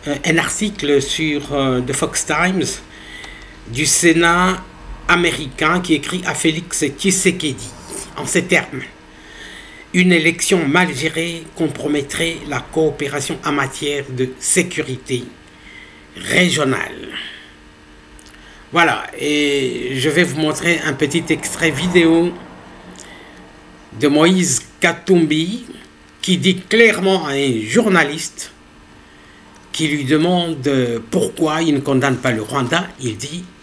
un article sur The Fox Times du Sénat américain qui écrit à Félix Tshisekedi en ces termes: une élection mal gérée compromettrait la coopération en matière de sécurité régionale. Voilà, et je vais vous montrer un petit extrait vidéo de Moïse Katumbi qui dit clairement à un journaliste qui lui demande pourquoi il ne condamne pas le Rwanda. Il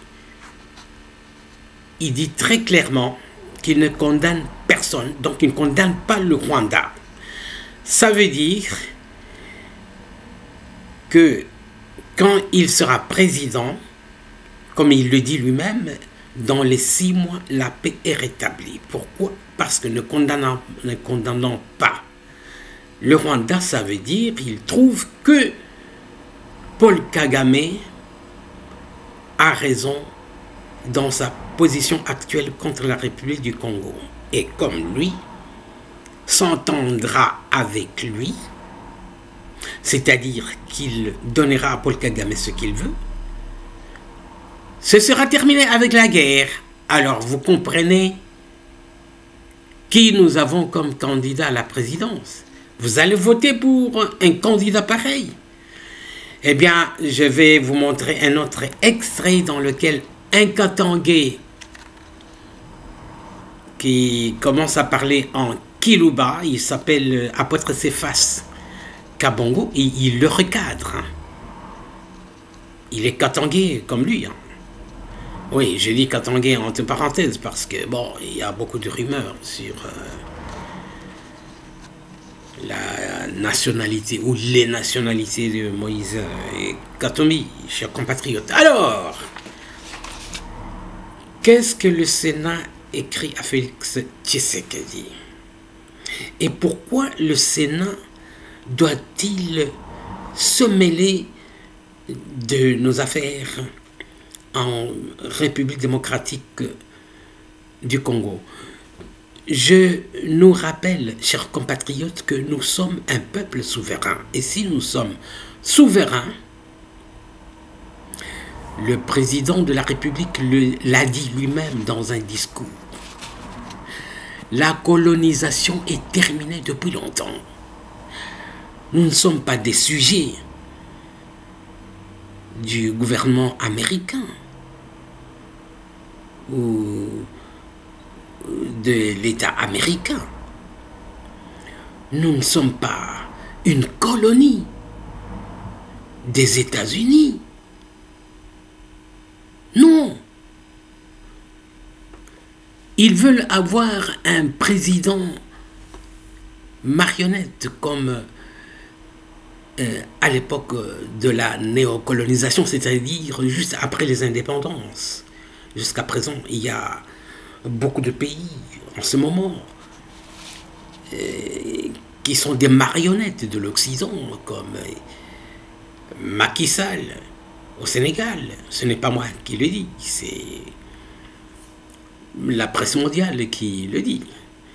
dit très clairement qu'il ne condamne personne, donc il ne condamne pas le Rwanda. Ça veut dire que quand il sera président, comme il le dit lui-même, dans les 6 mois, la paix est rétablie. Pourquoi? Parce que ne condamnant pas le Rwanda, ça veut dire qu'il trouve que Paul Kagame a raison dans sa position actuelle contre la République du Congo. Et comme lui s'entendra avec lui, c'est-à-dire qu'il donnera à Paul Kagame ce qu'il veut, ce sera terminé avec la guerre. Alors vous comprenez qui nous avons comme candidat à la présidence. Vous allez voter pour un candidat pareil. Eh bien, je vais vous montrer un autre extrait dans lequel un Katangais qui commence à parler en Kiluba, il s'appelle Apôtre Cephas Kabongo, et il le recadre. Il est Katangais comme lui. Oui, j'ai dit Katangais entre parenthèses parce que, bon, il y a beaucoup de rumeurs sur la nationalité ou les nationalités de Moïse Katumbi, chers compatriotes. Alors, qu'est-ce que le Sénat écrit à Félix Tshisekedi? Et pourquoi le Sénat doit-il se mêler de nos affaires en République démocratique du Congo? Je nous rappelle, chers compatriotes, que nous sommes un peuple souverain. Et si nous sommes souverains, le président de la République l'a dit lui-même dans un discours. La colonisation est terminée depuis longtemps. Nous ne sommes pas des sujets du gouvernement américain ou de l'État américain. Nous ne sommes pas une colonie des États-Unis. Non. Ils veulent avoir un président marionnette comme à l'époque de la néocolonisation, c'est-à-dire juste après les indépendances. Jusqu'à présent, il y a beaucoup de pays en ce moment qui sont des marionnettes de l'Occident, comme Macky Sall au Sénégal. Ce n'est pas moi qui le dis, c'est la presse mondiale qui le dit.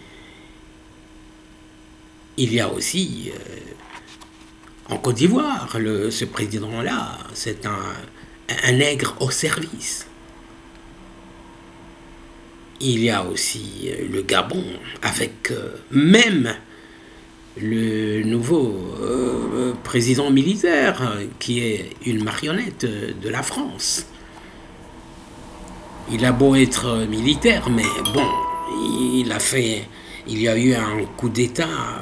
Il y a aussi en Côte d'Ivoire, ce président-là, c'est un nègre au service. Il y a aussi le Gabon, avec même le nouveau président militaire, qui est une marionnette de la France. Il a beau être militaire, mais bon, il y a eu un coup d'État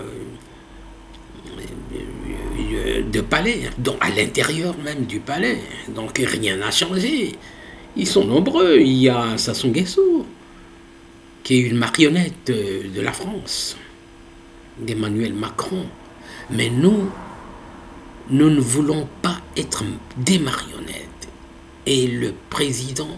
de palais, donc à l'intérieur même du palais. Donc rien n'a changé. Ils sont nombreux. Il y a Sassou Nguesso, qui est une marionnette de la France, d'Emmanuel Macron. Mais nous ne voulons pas être des marionnettes. Et le président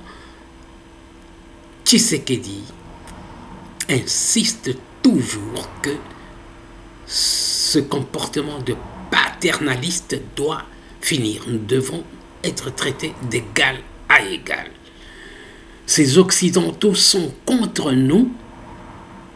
Tshisekedi insiste toujours que ce comportement de paternaliste doit finir. Nous devons être traités d'égal à égal. Ces Occidentaux sont contre nous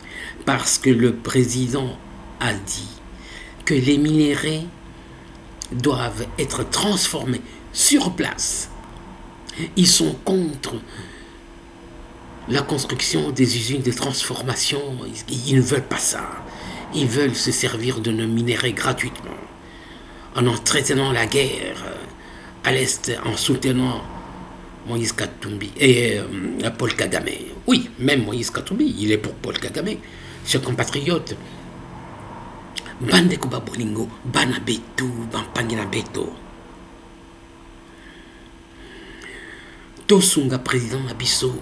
parce que le président a dit que les minerais doivent être transformés sur place. Ils sont contre la construction des usines de transformation. Ils ne veulent pas ça. Ils veulent se servir de nos minéraux gratuitement, en entretenant la guerre à l'Est, en soutenant Moïse Katumbi et Paul Kagame. Oui, même Moïse Katumbi, il est pour Paul Kagame. Chers compatriotes, Bande Kuba Bolingo, Banabetu, Bampangina Beto. Tosunga président Abisso.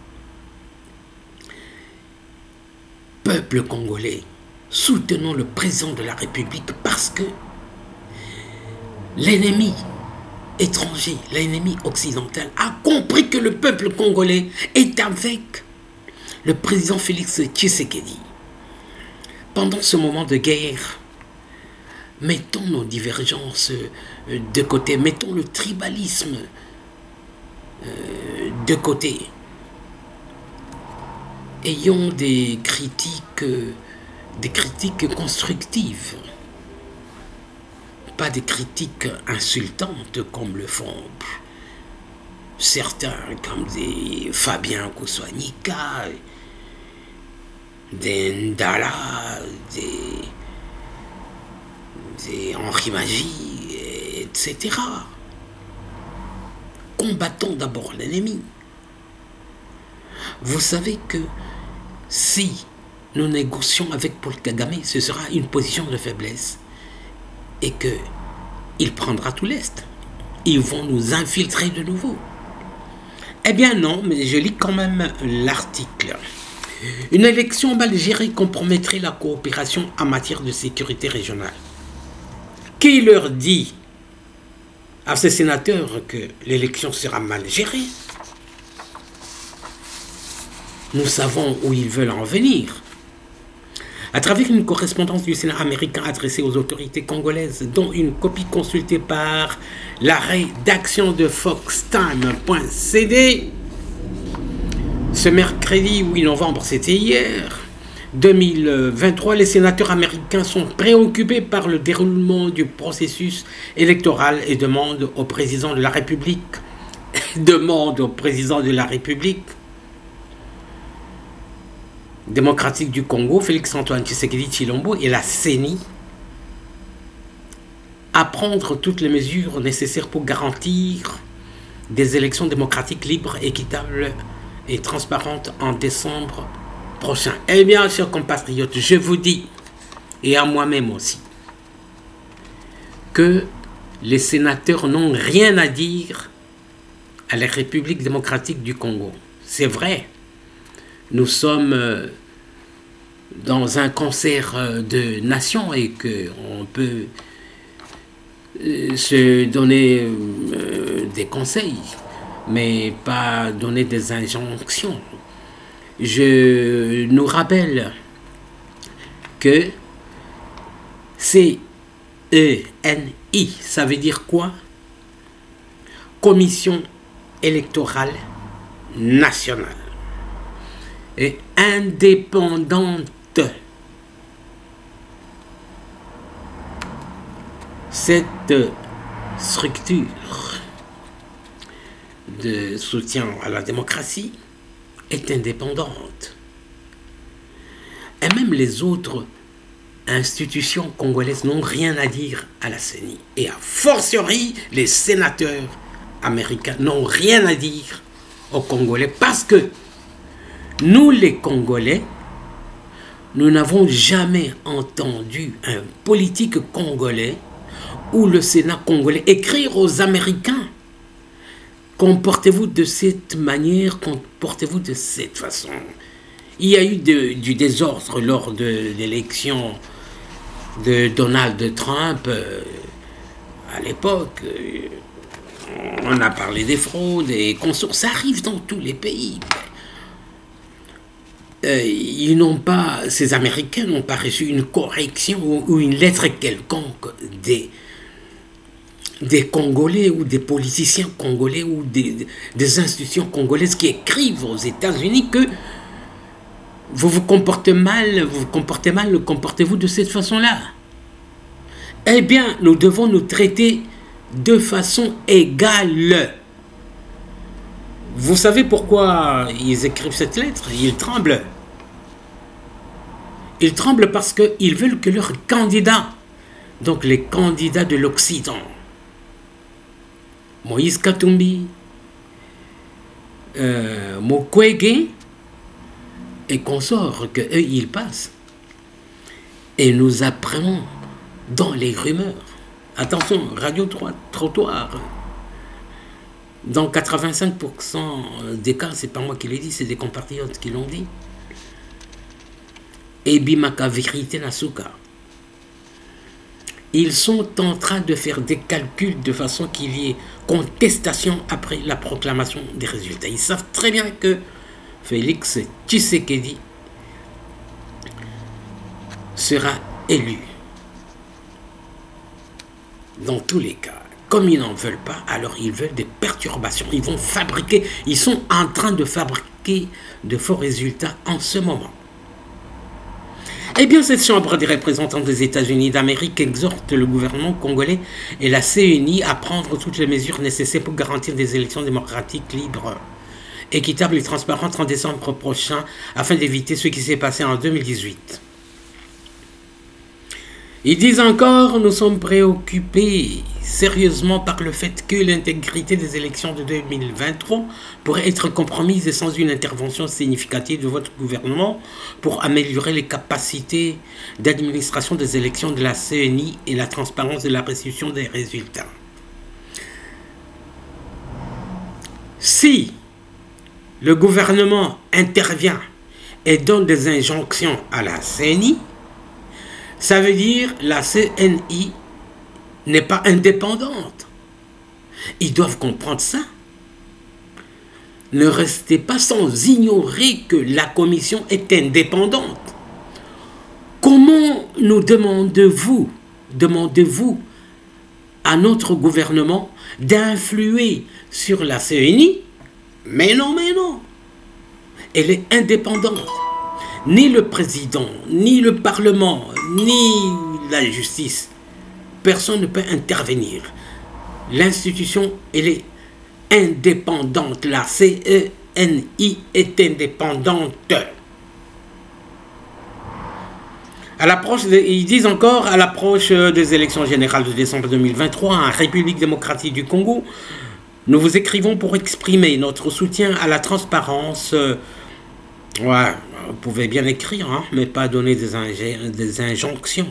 Peuple congolais, soutenons le président de la République parce que l'ennemi étranger, l'ennemi occidental a compris que le peuple congolais est avec le président Félix Tshisekedi. Pendant ce moment de guerre, mettons nos divergences de côté, mettons le tribalisme de côté. Ayons des critiques constructives, pas des critiques insultantes comme le font certains, comme des Fabien Kouswanika, des Ndala, des Henri Magie, etc. Combattons d'abord l'ennemi. Vous savez que si nous négocions avec Paul Kagame, ce sera une position de faiblesse et qu'il prendra tout l'Est. Ils vont nous infiltrer de nouveau. Eh bien non, mais je lis quand même l'article. Une élection mal gérée compromettrait la coopération en matière de sécurité régionale. Qui leur dit à ces sénateurs que l'élection sera mal gérée? Nous savons où ils veulent en venir. À travers une correspondance du Sénat américain adressée aux autorités congolaises, dont une copie consultée par la rédaction de foxtime.cd, ce mercredi 8 novembre, c'était hier, 2023, les sénateurs américains sont préoccupés par le déroulement du processus électoral et demandent au président de la République, démocratique du Congo, Félix-Antoine Tshisekedi Tshilombo, et la CENI à prendre toutes les mesures nécessaires pour garantir des élections démocratiques libres, équitables et transparentes en décembre prochain. Eh bien, chers compatriotes, je vous dis, et à moi-même aussi, que les sénateurs n'ont rien à dire à la République démocratique du Congo. C'est vrai. Nous sommes dans un concert de nations et qu'on peut se donner des conseils, mais pas donner des injonctions. Je nous rappelle que CENI, ça veut dire quoi? Commission électorale nationale et indépendante. Cette structure de soutien à la démocratie est indépendante. Et même les autres institutions congolaises n'ont rien à dire à la CENI. Et a fortiori, les sénateurs américains n'ont rien à dire aux Congolais parce que nous, les Congolais, nous n'avons jamais entendu un politique congolais ou le Sénat congolais écrire aux Américains: comportez-vous de cette manière, comportez-vous de cette façon. Il y a eu du désordre lors de l'élection de Donald Trump à l'époque. On a parlé des fraudes et consorts. Ça arrive dans tous les pays. Ils n'ont pas, ces Américains n'ont pas reçu une correction ou une lettre quelconque des Congolais ou des politiciens congolais ou des institutions congolaises qui écrivent aux États-Unis que vous vous comportez mal, comportez-vous de cette façon-là. eh bien, nous devons nous traiter de façon égale. Vous savez pourquoi ils écrivent cette lettre? Ils tremblent. Ils tremblent parce qu'ils veulent que leurs candidats, donc les candidats de l'Occident, Moïse Katumbi, Mukwege et consorts, que eux ils passent. Et nous apprenons dans les rumeurs. Attention, Radio Trottoir. Dans 85% des cas, c'est pas moi qui l'ai dit, c'est des compatriotes qui l'ont dit. Et Bimaka Vérité Nasuka. Ils sont en train de faire des calculs de façon qu'il y ait contestation après la proclamation des résultats. Ils savent très bien que Félix Tshisekedi sera élu. Dans tous les cas, comme ils n'en veulent pas, alors ils veulent des perturbations. Ils vont fabriquer, ils sont en train de fabriquer de faux résultats en ce moment. Eh bien, cette Chambre des représentants des États-Unis d'Amérique exhorte le gouvernement congolais et la CENI à prendre toutes les mesures nécessaires pour garantir des élections démocratiques libres, équitables et transparentes en décembre prochain, afin d'éviter ce qui s'est passé en 2018. Ils disent encore, nous sommes préoccupés sérieusement par le fait que l'intégrité des élections de 2023 pourrait être compromise sans une intervention significative de votre gouvernement pour améliorer les capacités d'administration des élections de la CENI et la transparence de la restitution des résultats. Si le gouvernement intervient et donne des injonctions à la CENI, ça veut dire que la CNI n'est pas indépendante. Ils doivent comprendre ça. Ne restez pas sans ignorer que la commission est indépendante. Comment nous demandez-vous à notre gouvernement d'influer sur la CNI? Mais non, mais non. Elle est indépendante. Ni le président, ni le Parlement, ni la justice, personne ne peut intervenir. L'institution, elle est indépendante. La CENI est indépendante. Ils disent encore, à l'approche des élections générales de décembre 2023 en République démocratique du Congo, nous vous écrivons pour exprimer notre soutien à la transparence. Ouais, vous pouvez bien écrire, hein, mais pas donner des injonctions.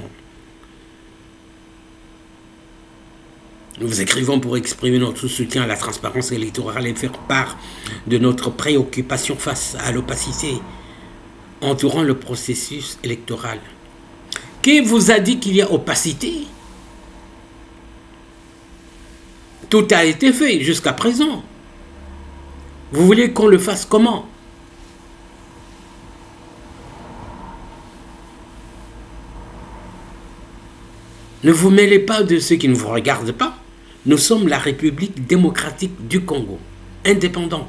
Nous vous écrivons pour exprimer notre soutien à la transparence électorale et faire part de notre préoccupation face à l'opacité entourant le processus électoral. Qui vous a dit qu'il y a opacité? Tout a été fait jusqu'à présent. Vous voulez qu'on le fasse comment? Ne vous mêlez pas de ceux qui ne vous regardent pas. Nous sommes la République démocratique du Congo, indépendante.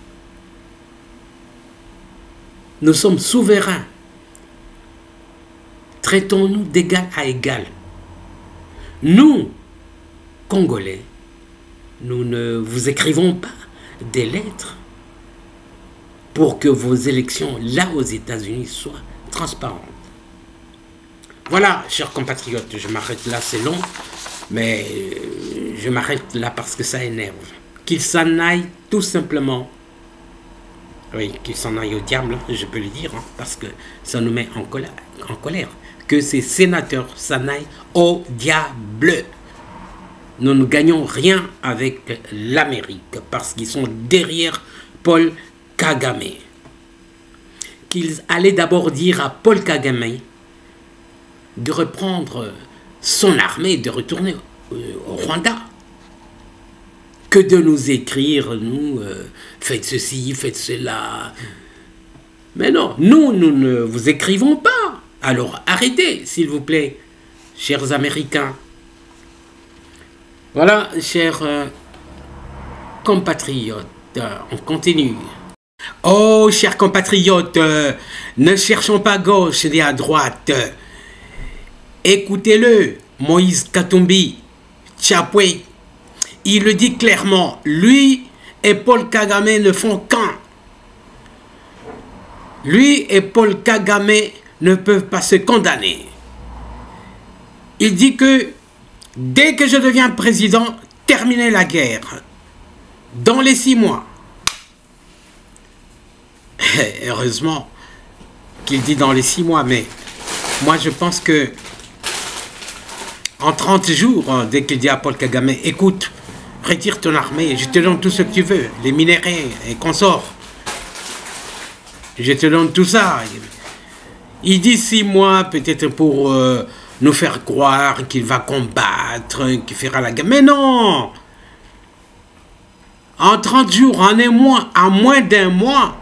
Nous sommes souverains. Traitons-nous d'égal à égal. Nous, Congolais, nous ne vous écrivons pas des lettres pour que vos élections, là aux États-Unis, soient transparentes. Voilà, chers compatriotes, je m'arrête là, c'est long, mais je m'arrête là parce que ça énerve. Qu'ils s'en aillent tout simplement. Oui, qu'ils s'en aillent au diable, je peux le dire, hein, parce que ça nous met en colère. Que ces sénateurs s'en aillent au diable. Nous ne gagnons rien avec l'Amérique parce qu'ils sont derrière Paul Kagame. Qu'ils allaient d'abord dire à Paul Kagame de reprendre son armée, de retourner au Rwanda, que de nous écrire, nous, faites ceci, faites cela. Mais non, nous ne vous écrivons pas. Alors arrêtez, s'il vous plaît, chers Américains. Voilà, chers compatriotes, on continue. Oh, chers compatriotes, ne cherchons pas à gauche ni à droite. Écoutez-le, Moïse Katumbi Chapwe, il le dit clairement, lui et Paul Kagame ne font qu'un. Lui et Paul Kagame ne peuvent pas se condamner. Il dit que dès que je deviens président, terminer la guerre. Dans les 6 mois. Heureusement qu'il dit dans les 6 mois, mais moi je pense que en 30 jours, dès qu'il dit à Paul Kagame, écoute, retire ton armée, je te donne tout ce que tu veux, les minéraux et consorts. Je te donne tout ça. Il dit 6 mois peut-être pour nous faire croire qu'il va combattre, qu'il fera la guerre. Mais non! En 30 jours, en un mois, en moins d'un mois,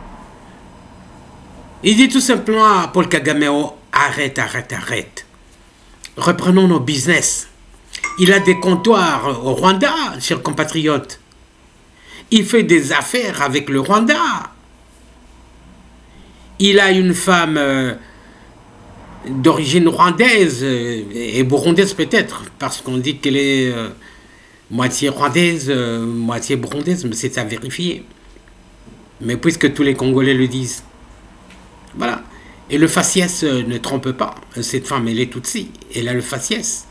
il dit tout simplement à Paul Kagame, oh, arrête, arrête, arrête. Reprenons nos business. Il a des comptoirs au Rwanda, chers compatriotes. Il fait des affaires avec le Rwanda. Il a une femme d'origine rwandaise et burundaise peut-être, parce qu'on dit qu'elle est moitié rwandaise, moitié burundaise, mais c'est à vérifier. Mais puisque tous les Congolais le disent. Voilà. Et le faciès ne trompe pas. Cette femme, elle est Tutsi. Elle a le faciès.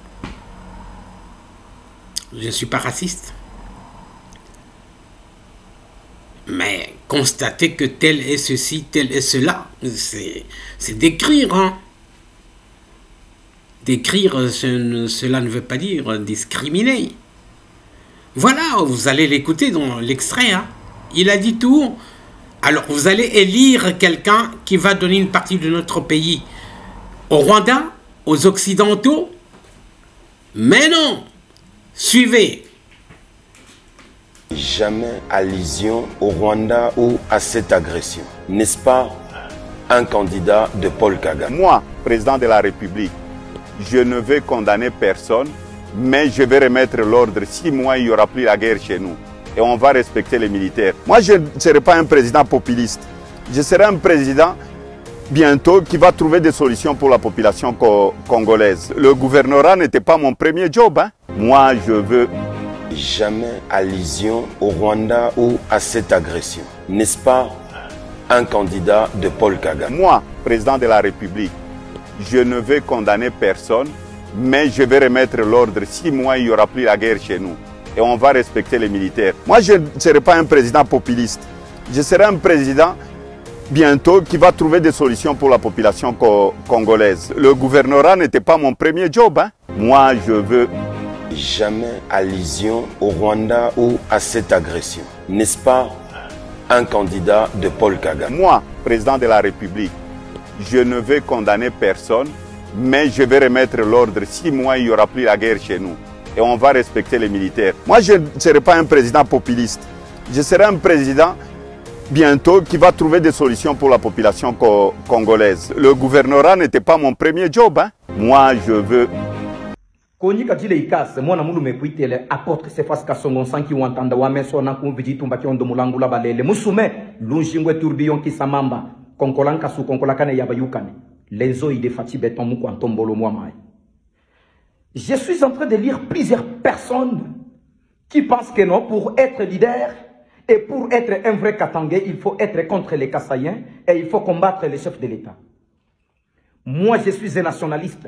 Je ne suis pas raciste. Mais constater que tel est ceci, tel est cela, c'est d'écrire. Hein. D'écrire, cela ne veut pas dire discriminer. Voilà, vous allez l'écouter dans l'extrait. Hein. Il a dit tout. Alors, vous allez élire quelqu'un qui va donner une partie de notre pays au Rwanda, aux Occidentaux. Mais non, suivez. Jamais allusion au Rwanda ou à cette agression. N'est-ce pas un candidat de Paul Kagame? Moi, président de la République, je ne veux condamner personne, mais je vais remettre l'ordre. 6 mois, il n'y aura plus la guerre chez nous. Et on va respecter les militaires. Moi, je ne serai pas un président populiste. Je serai un président bientôt qui va trouver des solutions pour la population congolaise. Le gouvernorat n'était pas mon premier job. Hein. Moi, je veux... Jamais allusion au Rwanda ou à cette agression. N'est-ce pas un candidat de Paul Kagame? Moi, président de la République, je ne veux condamner personne, mais je vais remettre l'ordre. 6 mois, il n'y aura plus la guerre chez nous. Et on va respecter les militaires. Moi, je ne serai pas un président populiste. Je serai un président bientôt qui va trouver des solutions pour la population congolaise. Le gouvernorat n'était pas mon premier job. Hein. Moi, je veux... Jamais allusion au Rwanda ou à cette agression. N'est-ce pas un candidat de Paul Kagame? Moi, président de la République, je ne veux condamner personne, mais je vais remettre l'ordre. 6 mois, il n'y aura plus la guerre chez nous. Et on va respecter les militaires. Moi, je ne serai pas un président populiste. Je serai un président bientôt qui va trouver des solutions pour la population congolaise. Le gouvernorat n'était pas mon premier job. Hein. Moi, je veux... Konika dile ikase mwana mundu mekuitele apôtre Cephas Kasongo sanki wantanda wa meso na kumviji tumba kiondo mulangu la balele musume lunjingwe tourbillon kisamamba konkolanka su konkolakane yabayukane les oeils de Fati Beton muko antombolo moi. Je suis en train de lire plusieurs personnes qui pensent que non, pour être leader et pour être un vrai Katangais, il faut être contre les Kassaïens et il faut combattre les chefs de l'État. Moi, je suis un nationaliste.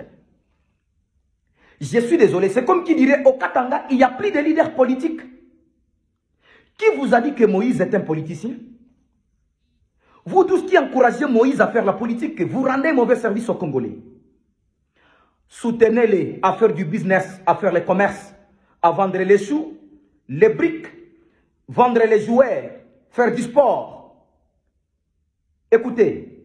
Je suis désolé, c'est comme qui dirait au Katanga, il n'y a plus de leader politique. Qui vous a dit que Moïse est un politicien? Vous tous qui encouragez Moïse à faire la politique, vous rendez mauvais service aux Congolais. Soutenez-les à faire du business, à faire le commerce, à vendre les choux, les briques, vendre les jouets, faire du sport. Écoutez,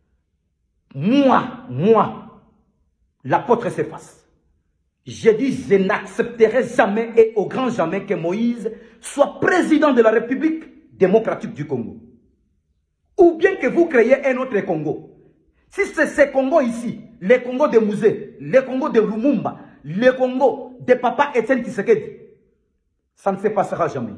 moi, l'apôtre Cephas, j'ai dit, je n'accepterai jamais et au grand jamais que Moïse soit président de la République démocratique du Congo. Ou bien que vous créez un autre Congo. Si c'est ce Congo ici, le Congo de Mouzé, le Congo de Lumumba, le Congo de Papa Etienne Tshisekedi, ça ne se passera jamais.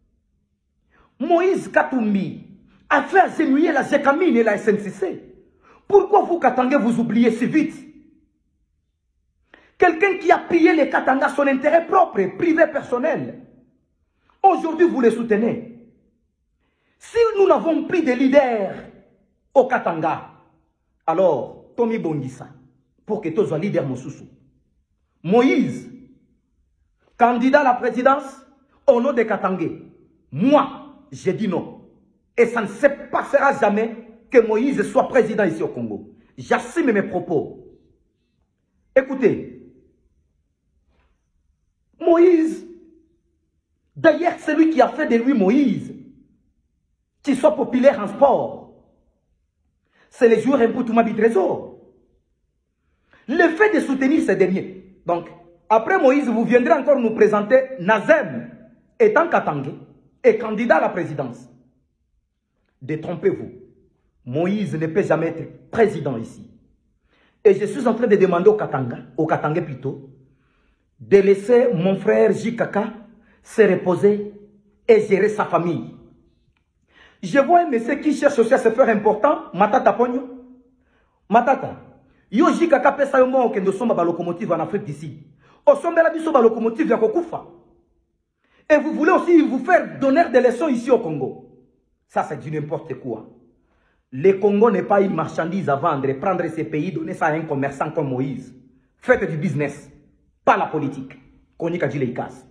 Moïse Katumbi a fait agenouiller la Gécamine et la SNCC. Pourquoi vous, Katangais, vous oubliez si vite? Quelqu'un qui a pillé les Katanga son intérêt propre, privé, personnel. Aujourd'hui, vous les soutenez. Si nous n'avons plus de leaders au Katanga, alors, Tommy Bongissa, pour que tu sois leader Mosusu. Moïse, candidat à la présidence, au nom de Katangé. Moi, j'ai dit non. Et ça ne se passera jamais que Moïse soit président ici au Congo. J'assume mes propos. Écoutez, Moïse, d'ailleurs, c'est lui qui a fait de lui Moïse, qui soit populaire en sport. C'est les joueurs Mboutouma Trésor. Le fait de soutenir ces derniers. Donc, après Moïse, vous viendrez encore nous présenter Nazem, étant Katangé, et candidat à la présidence. Détrompez-vous. Moïse ne peut jamais être président ici. Et je suis en train de demander au Katangé plutôt, de laisser mon frère Jikaka se reposer et gérer sa famille. Je vois un monsieur qui cherche aussi à se faire important, Matata Pogno. Matata, yo Jikaka pesa yo mo kendo somba ba locomotive en Afrique d'ici. O somba la biso ba locomotive ya kokufa. Et vous voulez aussi vous faire donner des leçons ici au Congo. Ça, c'est du n'importe quoi. Le Congo n'est pas une marchandise à vendre, prendre ces pays, donner ça à un commerçant comme Moïse. Faites du business, pas la politique. Konika Djileikas.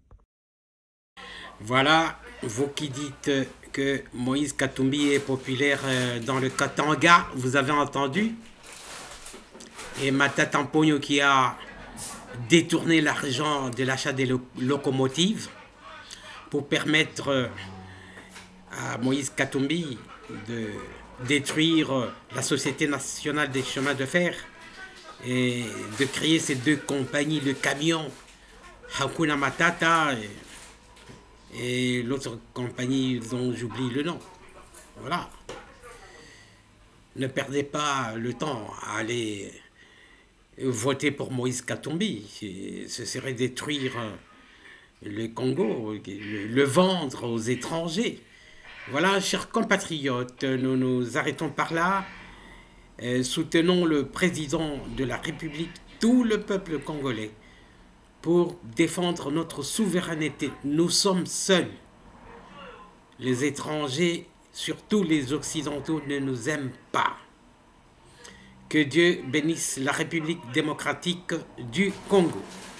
Voilà, vous qui dites que Moïse Katumbi est populaire dans le Katanga, vous avez entendu. Et Matata Mponyo qui a détourné l'argent de l'achat des locomotives pour permettre à Moïse Katumbi de détruire la Société nationale des chemins de fer et de créer ces deux compagnies de camions, Hakuna Matata et l'autre compagnie dont j'oublie le nom. Voilà. Ne perdez pas le temps à aller voter pour Moïse Katumbi. Ce serait détruire le Congo, le vendre aux étrangers. Voilà, chers compatriotes, nous nous arrêtons par là. Soutenons le président de la République, tout le peuple congolais, pour défendre notre souveraineté. Nous sommes seuls. Les étrangers, surtout les Occidentaux, ne nous aiment pas. Que Dieu bénisse la République démocratique du Congo.